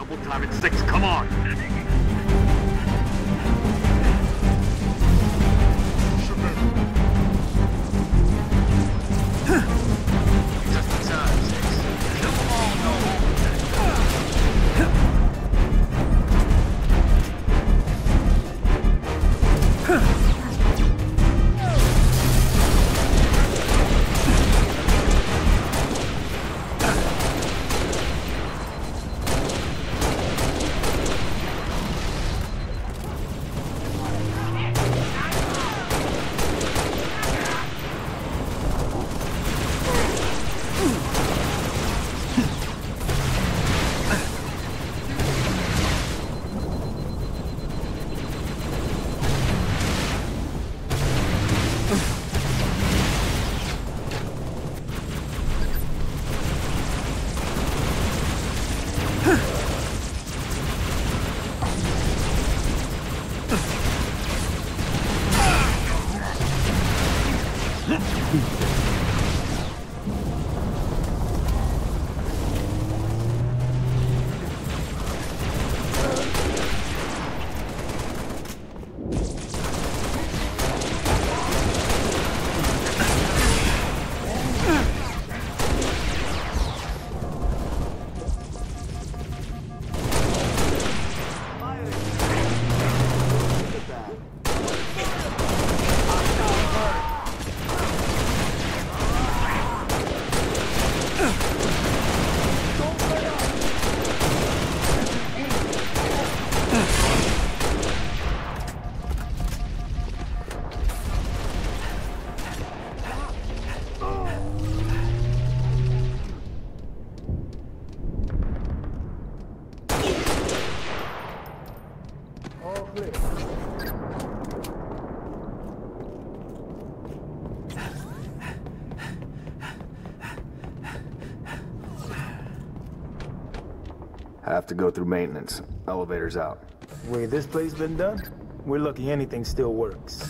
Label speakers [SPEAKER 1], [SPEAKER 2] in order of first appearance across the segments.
[SPEAKER 1] double time at 6, come on! Just in time, 6. Kill them all, no.
[SPEAKER 2] Have to go through maintenance. Elevator's out.
[SPEAKER 3] Way this place been done, we're lucky anything still works.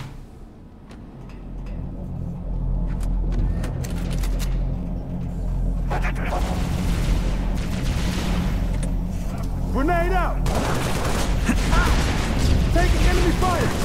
[SPEAKER 3] Grenade out! Taking enemy fire!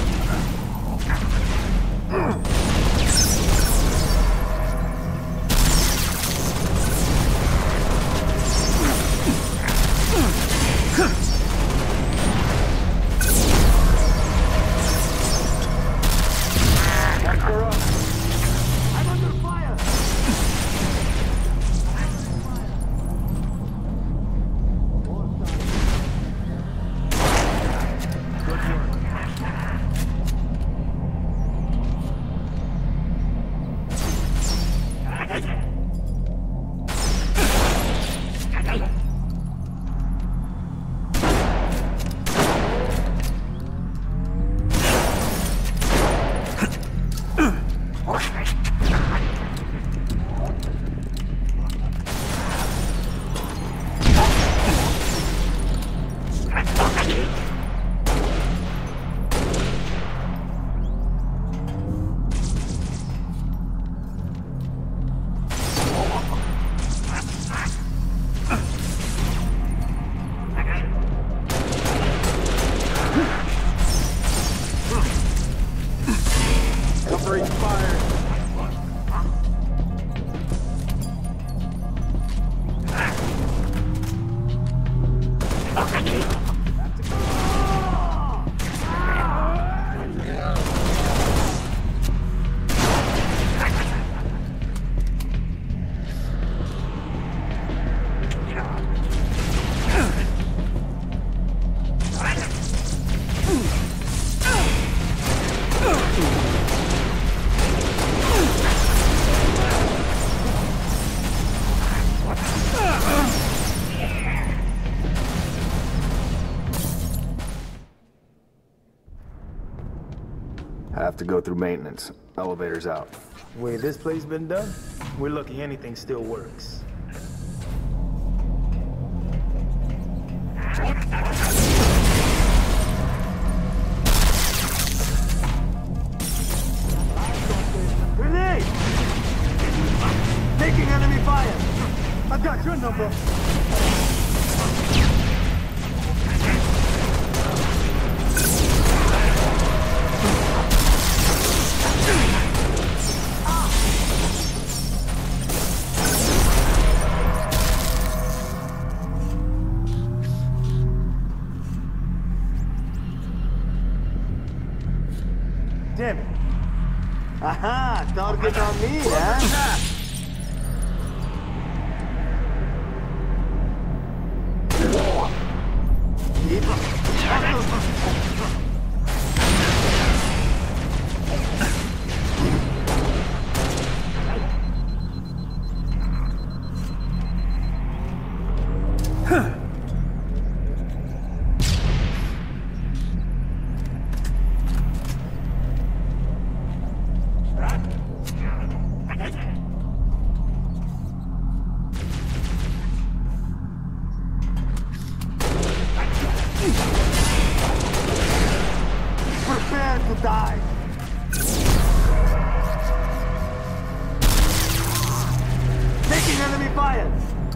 [SPEAKER 2] Have to go through maintenance. Elevator's out.
[SPEAKER 3] Way this place been done, we're lucky anything still works.
[SPEAKER 4] Grenade! Taking enemy fire! I've got your number.
[SPEAKER 3] damn it.
[SPEAKER 4] Aha, target on me, huh? Prepare to die. Taking enemy fire.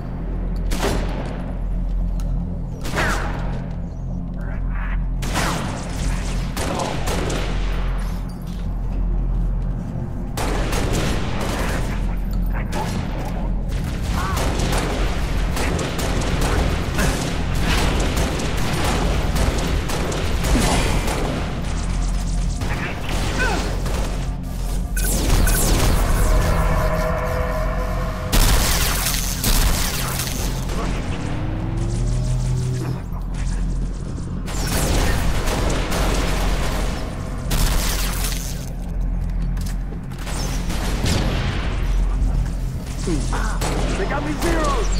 [SPEAKER 4] They got me zeros!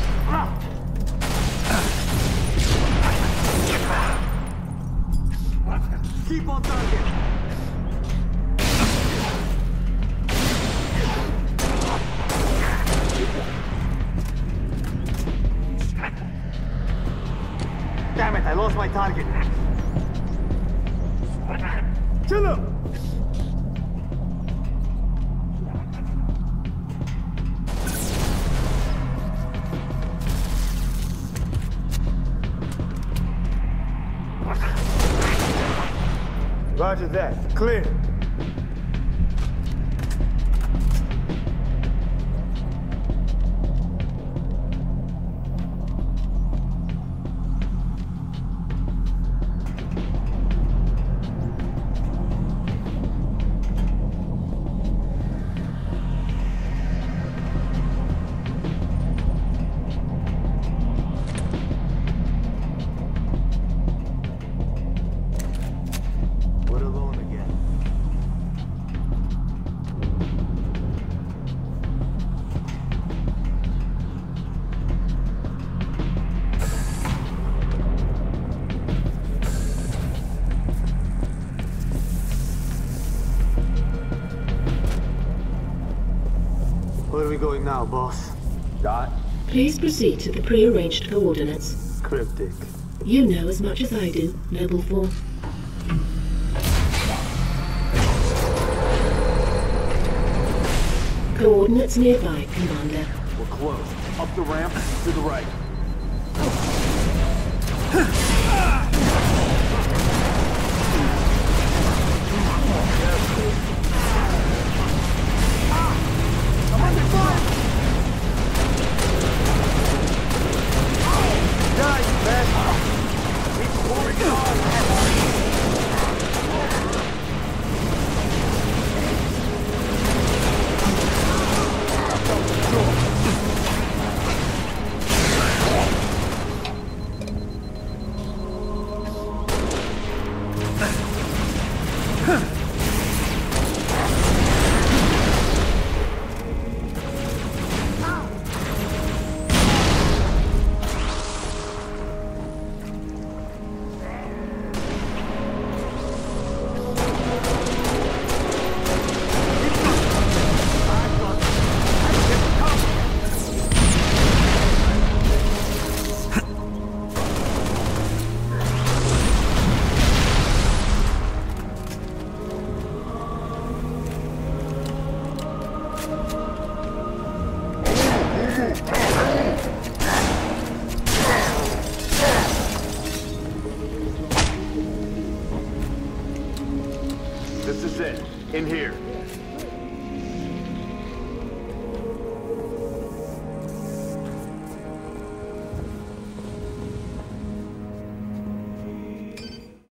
[SPEAKER 4] Keep on target! Damn it, I lost my target. Chill up! Roger that. Clear. Where are we going now, boss?
[SPEAKER 2] Dot?
[SPEAKER 5] Please proceed to the pre-arranged coordinates.
[SPEAKER 3] Cryptic.
[SPEAKER 5] You know as much as I do, Noble Form. Coordinates nearby, Commander.
[SPEAKER 2] We're close. Up the ramp, to the right. This is it. In here.